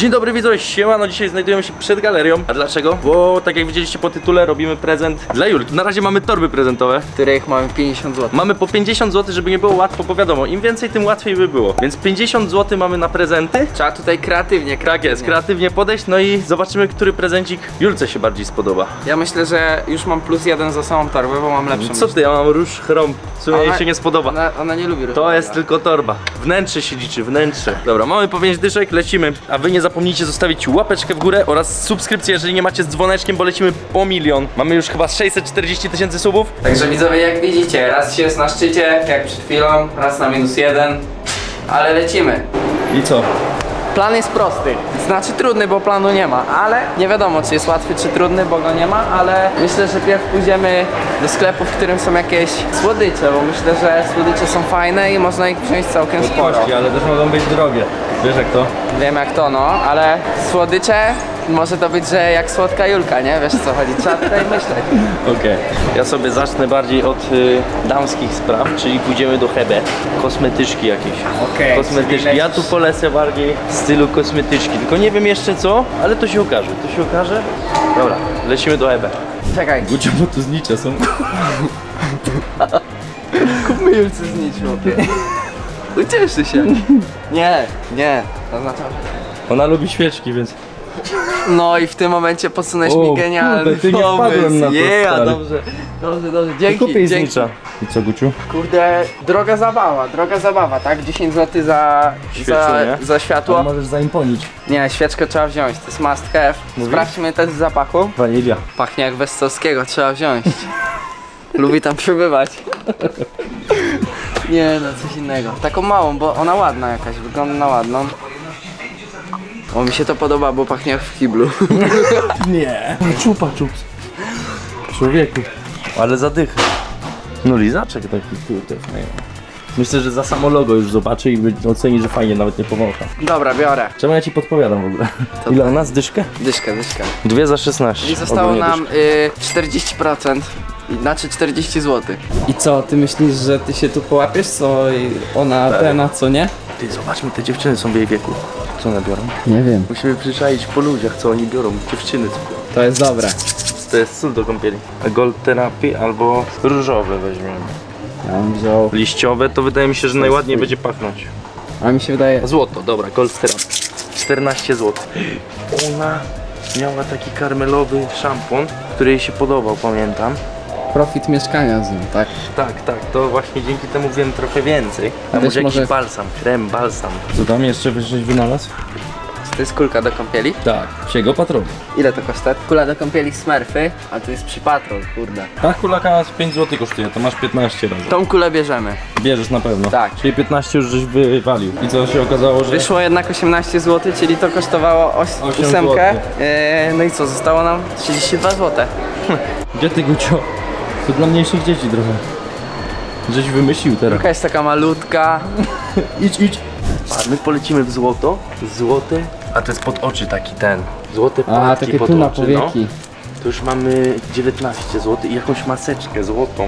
Dzień dobry widzowie, siemano, dzisiaj znajdujemy się przed galerią. A dlaczego? Bo tak jak widzieliście po tytule, robimy prezent dla Julki. Na razie mamy torby prezentowe, których mamy 50 zł. Mamy po 50 zł, żeby nie było łatwo, bo wiadomo, im więcej, tym łatwiej by było. Więc 50 zł mamy na prezenty. Trzeba tutaj kreatywnie. Tak jest, kreatywnie podejść, no i zobaczymy, który prezencik Julce się bardziej spodoba. Ja myślę, że już mam +1 za samą torbę, bo mam lepszą. Co ty, ja mam róż chrom, w sumie jej się nie spodoba. Ona nie lubi różu. To jest tylko torba. Wnętrze się liczy, wnętrze. Dobra, mamy po 5 dyszek, lecimy. A wy nie zapomnijcie zostawić łapeczkę w górę oraz subskrypcję, jeżeli nie macie z dzwoneczkiem, bo lecimy po 1 milion. Mamy już chyba 640 000 subów. Także widzowie, jak widzicie, raz się jest na szczycie, jak przed chwilą, raz na -1. Ale lecimy. I co? Plan jest prosty, znaczy trudny, bo planu nie ma, ale nie wiadomo, czy jest łatwy, czy trudny, bo go nie ma, ale myślę, że pierw pójdziemy do sklepu, w którym są jakieś słodycze, bo myślę, że słodycze są fajne i można ich wziąć całkiem sporo. Ale też mogą być drogie. Wiesz jak to? Wiem jak to, no, ale słodycze może to być, że jak słodka Julka, nie? Wiesz co chodzi, trzeba tutaj myśleć. Okej. Ja sobie zacznę bardziej od damskich spraw, czyli pójdziemy do Hebe. Kosmetyczki jakieś. Okej, Kosmetyczki. Ja tu polecę bardziej w stylu kosmetyczki, tylko nie wiem jeszcze co, ale to się okaże, to się okaże. Dobra, lecimy do Hebe. Czekaj, Gucio, bo tu znicze są. kupmy Julce znicz, chłopie. Ucieszy się. Nie, oznacza. Ona lubi świeczki, więc... No i w tym momencie podsunąłeś mi genialny kurde, ty nie wpadłem na to, stary. dobrze, dzięki, Kupię dzięki. znicza. I co, Guciu? Kurde, droga zabawa, tak? 10 zł za światło. Możesz zaimponić. Nie, świeczkę trzeba wziąć, to jest must have. Mówisz? Sprawdźmy test zapachu. Wanilia. Pachnie jak Westowskiego, trzeba wziąć. Lubi tam przebywać. Nie no, coś innego. Taką małą, bo ona ładna jakaś, wygląda na ładną. O, mi się to podoba, bo pachnie jak w kiblu. Nie. Czupa czups. Człowieku. Ale zadycha. No lizaczek taki, kurde, fajny. Myślę, że za samo logo już zobaczy i oceni, że fajnie, nawet nie powącha. Dobra, biorę. Czemu ja ci podpowiadam w ogóle? Ile ona? Dyszkę? Dyszkę. 2 za 16. I zostało Ogólnie nam 40%, znaczy 40 zł. I co, ty myślisz, że ty się tu połapiesz, co ona ten, a co nie? Ty, zobaczmy, te dziewczyny są w jej wieku. Co one biorą? Nie wiem. Musimy przyczaić po ludziach, co oni biorą. Dziewczyny. To jest dobre. To jest sól do kąpieli. Gold Therapy albo różowe weźmiemy. Ja bym wziął. Liściowe to wydaje mi się, że najładniej będzie pachnąć. A mi się wydaje. Złoto, dobra, Gold Therapy. 14 zł. Ona miała taki karmelowy szampon, który jej się podobał, pamiętam. Profit mieszkania z nim, tak? Tak, to właśnie dzięki temu wiem trochę więcej. A może jakiś balsam, krem, balsam. Co tam jeszcze żeś wynalazł? To jest kulka do kąpieli. Tak, psiego patronu. Ile to kosztuje? Kula do kąpieli Smurfy, a to jest przypatrol, kurde. Ta kulaka 5 zł kosztuje, to masz 15 razy. Tą kulę bierzemy. Bierzesz na pewno. Tak. Czyli 15 już żeś wywalił. I co się okazało, że... Wyszło jednak 18 zł, czyli to kosztowało 8 złotych. No i co, zostało nam 32 zł. Gdzie ty, Gucio? To dla mniejszych dzieci trochę. Żeś wymyślił teraz. Jaka jest taka malutka. Idź. A my polecimy w złoto. Złote. A to jest pod oczy taki ten. Złote płatki A, takie pod tu na oczy, powieki. no. To już mamy 19 zł i jakąś maseczkę złotą.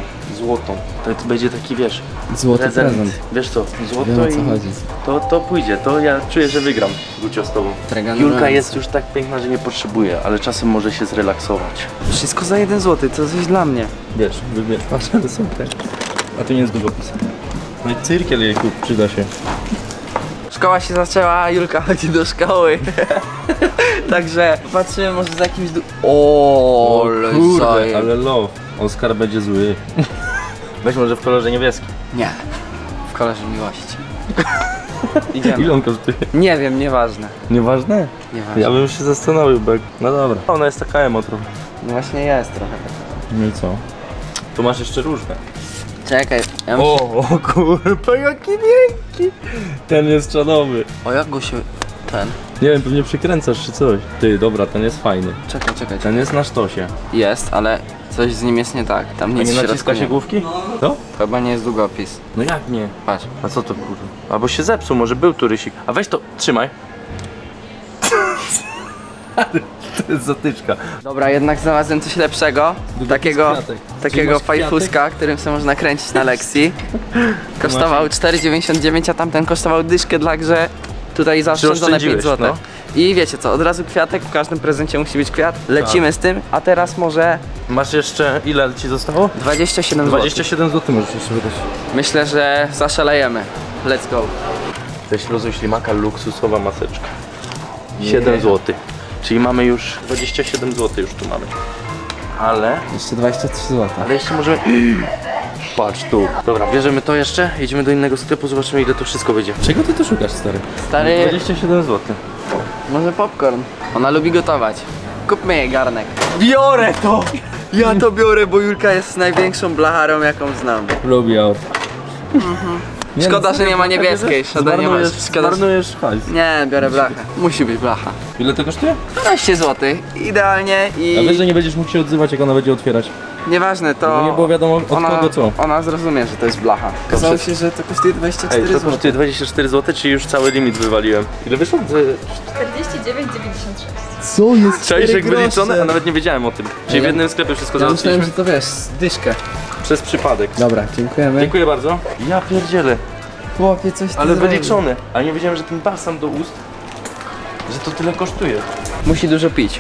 To będzie taki, wiesz, Złoty prezent. Wiesz co, złoto Wiem, o co i chodzi. to pójdzie. To ja czuję, że wygram, Gucio, z tobą. Julka jest już tak piękna, że nie potrzebuje, ale czasem może się zrelaksować. Wszystko za 1 zł, to coś dla mnie. Wiesz, wybierz, patrz, ale są te. A tu nie jest długopis. No i cyrkiel jej kup, przyda się. Szkoła się zaczęła, Julka chodzi do szkoły. Także patrzymy może za jakimś Kurde, ale love. Oskar będzie zły. Weź może w kolorze niebieskim. Nie, w kolorze miłości. Idziemy. Ile on kosztuje? Nie wiem, nieważne. Nieważne? Nieważne. Ja bym się zastanowił, bo... No dobra. Ona jest taka emo trochę. No właśnie jest trochę tak. No i co? Tu masz jeszcze różne. Czekaj, ja O kurwa, jaki wielki! Ten jest czadowy. O jak go się... ten... Nie wiem, pewnie przykręcasz czy coś. Ty, dobra, ten jest fajny. Czekaj. Ten jest na sztosie. Jest, ale coś z nim jest nie tak. Tam A nic nie w środku naciska się nie. główki? Co? Chyba nie jest długopis. No jak nie? Patrz. A co to kurwa? Albo się zepsuł, może był tu rysik. A weź to, trzymaj. To jest zatyczka. Dobra, jednak znalazłem coś lepszego. Takiego Czyli masz fajfuska, którym sobie można kręcić na lekcji. Kosztował 4,99, a tamten kosztował dyszkę, także tutaj zaoszczędzone 5 zł. No. I wiecie co, od razu kwiatek, w każdym prezencie musi być kwiat. Lecimy z tym, a teraz może Masz jeszcze, ile ci zostało? 27 zł. 27 zł możesz jeszcze wydać. Myślę, że zaszalejemy. Let's go. Weź Luzuj ślimaka, luksusowa maseczka. 7 zł. Czyli mamy już 27 zł już tu mamy. Ale Jeszcze 23 zł. jeszcze możemy... Patrz tu. Dobra, bierzemy to jeszcze, jedziemy do innego sklepu, zobaczymy ile to wszystko wyjdzie. Czego ty tu szukasz, stary? Stary, 27 zł. może popcorn. Ona lubi gotować. Kupmy jej garnek. Biorę to! Ja to biorę, bo Julka jest największą blacharą, jaką znam. Lubię auto. Szkoda, że nie ma niebieskiej. Szkoda, nie ma. Szkoda, że... Zmarnujesz hajs. Nie, biorę blachę. Musi być blacha. Ile to kosztuje? 12 zł. Idealnie A wiesz, i... że nie będziesz mógł się odzywać, jak ona będzie otwierać. Nieważne, to... Bo nie było wiadomo od kogo co. Ona zrozumie, że to jest blacha. Okazało się, że to kosztuje 24 Ej, to kosztuje 24 zł, czyli już cały limit wywaliłem. Ile wyszło? 49,96. Co jest? Cześć, jak wyliczone, a nawet nie wiedziałem o tym. Czyli w Ja- jednym sklepie wszystko Ja myślałem, załatwiliśmy że to wiesz, dyszkę. przez przypadek. Dobra, dziękujemy. Dziękuję bardzo. Ja pierdzielę, Chłopie, coś ty ale zrobił. wyliczone. Ale nie wiedziałem, że ten balsam do ust, że to tyle kosztuje. Musi dużo pić.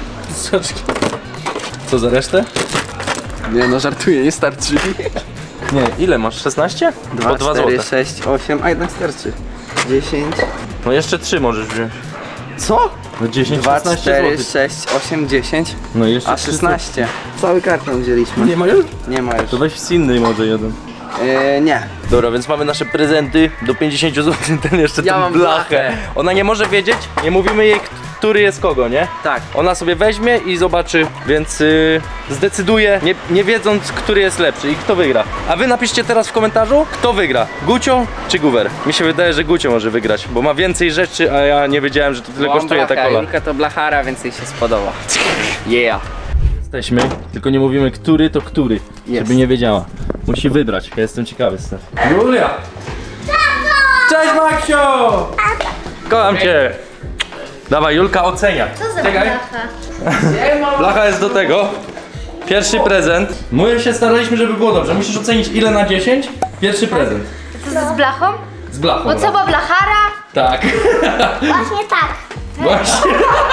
Co, za Nie no, żartuję, nie starczy. Nie, ile masz? 16? 2, 2 4, zł. 6, 8, a jednak starczy. 10, No jeszcze 3 możesz wziąć. co? No 10, 2, 16 4, zł. 6, 8, 10, No jeszcze a 16. Cały karton wzięliśmy. Nie ma już? Nie ma już. To weź z innej może jeden. Nie. Dobra, więc mamy nasze prezenty do 50 zł, ten jeszcze Ja tą mam blachę. blachę. Ona nie może wiedzieć, nie mówimy jej, który jest kogo, nie? Tak. Ona sobie weźmie i zobaczy, więc zdecyduje, nie wiedząc, który jest lepszy i kto wygra. A wy napiszcie teraz w komentarzu, kto wygra, Gucio czy Guwer. Mi się wydaje, że Gucio może wygrać, bo ma więcej rzeczy, a ja nie wiedziałem, że to tyle Mam kosztuje ta blachę, kola. Julka to blachara, więc jej się spodoba. Yeah. Jesteśmy, tylko nie mówimy, który to który, żeby nie wiedziała. Musi wybrać, ja jestem ciekawy, Stef. Julia! Cześć, Maksio! Kocham cię! Dawaj, Julka ocenia. Co za Czekaj. blacha? Blacha jest do tego. Pierwszy prezent. My się staraliśmy, żeby było dobrze. Musisz ocenić ile na 10. Pierwszy prezent. Co z blachą? Z blachą. Bo co, bo blachara? Tak. Właśnie tak. Właśnie.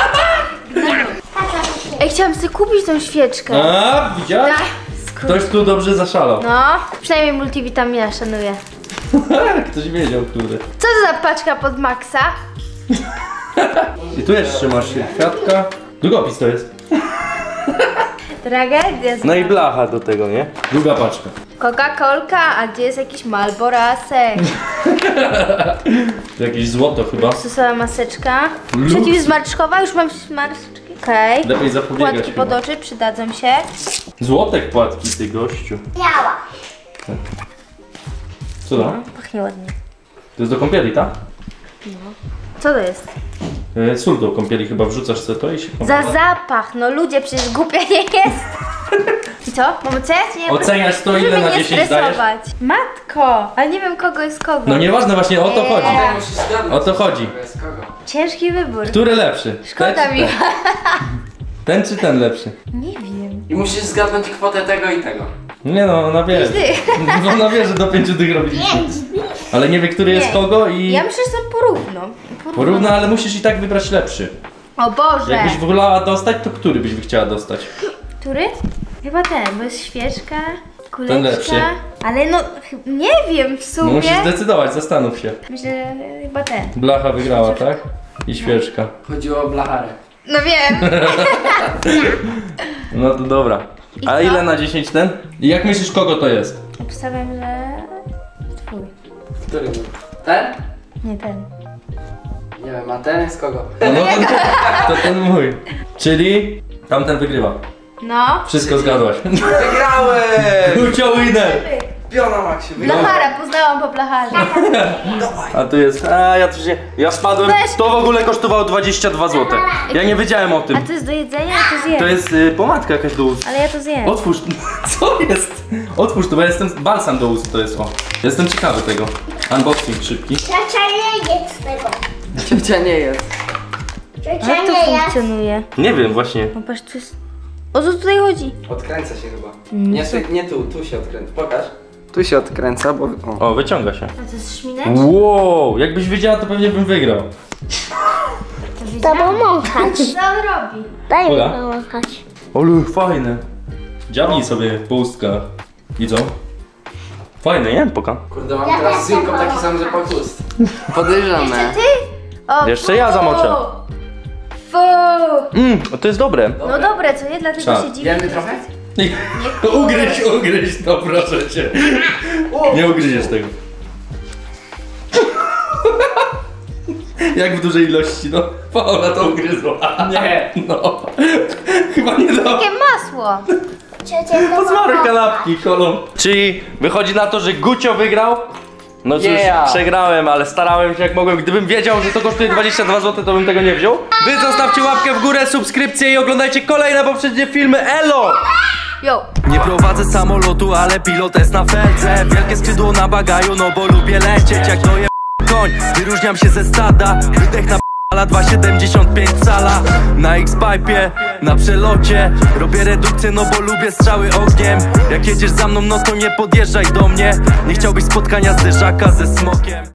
Ej, chciałam sobie kupić tą świeczkę. A, widziałeś? Ktoś tu dobrze zaszalał. No, przynajmniej multivitamina szanuję. Ktoś wiedział, który. Co to za paczka pod Maxa? I tu jeszcze masz kwiatka. Długopis to jest. Tragedia. No i blacha do tego, nie? Druga paczka. Coca-Colka, a gdzie jest jakiś Malborasek? Jakieś złoto chyba. Stosowa maseczka. Lux. Przeciwzmarszczkowa, już mam smarszczki. Okej. Lepiej zapobiegać Płatki chyba. pod oczy przydadzą się. Złotek płatki, ty gościu. Biała. Co to? Pachnie ładnie. To jest do kąpieli, tak? Co to jest? Sól do kąpieli chyba wrzucasz sobie to i się Za zapach, no ludzie, przecież głupia nie jest. I co? Mam oceniać? Nie, Oceniasz to, ile żeby na nie 10 dajesz? stresować. Matko, ale nie wiem kogo jest kogo. No nieważne, właśnie o to chodzi. Musisz zgadnąć. O to chodzi. Bez kogo? Ciężki wybór. Który lepszy? Szkoda Ten czy mi. ten? Ten czy ten lepszy? Nie wiem. I musisz zgadnąć kwotę tego i tego. Nie no, ona wie. No, ona wie, że do 5 dych robiliśmy. Ale nie wie, który jest Nie. kogo i... Ja myślę, że są porówno. Porówno, ale musisz i tak wybrać lepszy. O Boże. Jakbyś wolała dostać, to który byś chciała dostać? Który? Chyba ten, bo jest świeczka, kuleczka. Ten lepszy. Ale no, nie wiem w No sumie. musisz zdecydować, zastanów się. Myślę, że chyba ten. Blacha wygrała, tak? I świeczka. Chodziło o blacharę. No wiem. No to dobra. I A co? ile na 10 ten? I jak myślisz, kogo to jest? Obstawiam, że twój. Który był? Ten? Nie ten. Nie wiem, a ten jest kogo? No to ten mój. Czyli tamten wygrywa. No. Wszystko zgadłaś. Wygrałem! Gucio winner! Piona Maksiu, wygrałem. Blachara, poznałam po blacharze. A tu jest. Ja spadłem. Weź. To w ogóle kosztowało 22 zł. Ja nie wiedziałem o tym. A to jest do jedzenia? Ja to zjem. To jest pomadka jakaś do ust. Ale ja to zjem. Otwórz. Co jest? Otwórz to, bo ja jestem. Balsam do ust to jest. O. Jestem ciekawy tego. Unboxing szybki. Ciocia nie jedz tego. Ciocia nie jest. Ciocia Jak to nie jedz. funkcjonuje? Nie wiem właśnie. No patrz, tu jest... O co tutaj chodzi? Odkręca się chyba. Nie tu się odkręca. Pokaż. Tu się odkręca, bo... O. O, wyciąga się. A to jest szminek? Wow, jakbyś wiedziała, to pewnie bym wygrał. z tobą mąchać. Co on robi? Daj mi Uda? pomąchać. Olu, fajne. Dziabnij sobie po ustkach. I co? Fajne, nie? Poka. Kurde, mam teraz z Julką taki sam rzepak ust. Podejrzane. Ty? O, Jeszcze ja zamoczę. Fu. To jest dobre. No dobre, co nie? Dlatego Co? się dziwię. Wiemy trochę? Ugryź to, proszę cię. Nie ugryziesz tego. Jak w dużej ilości, no. Paula to ugryzła. Nie. No. Chyba nie da. Takie masło. Pozmarł kanapki kolą. Czyli wychodzi na to, że Gucio wygrał. No cóż, przegrałem, ale starałem się jak mogłem. Gdybym wiedział, że to kosztuje 22 zł, to bym tego nie wziął. Wy zostawcie łapkę w górę, subskrypcję i oglądajcie kolejne poprzednie filmy. Elo! Yo. Nie prowadzę samolotu, ale pilot jest na felce. Wielkie skrzydło na bagaju, no bo lubię lecieć jak doje koń. Wyróżniam się ze stada. Wydech na ala 2,75 cala. Na X-Pipe, na przelocie. Robię redukcję, no bo lubię strzały ogniem. Jak jedziesz za mną, no to nie podjeżdżaj do mnie. Nie chciałbyś spotkania zderzaka ze smokiem.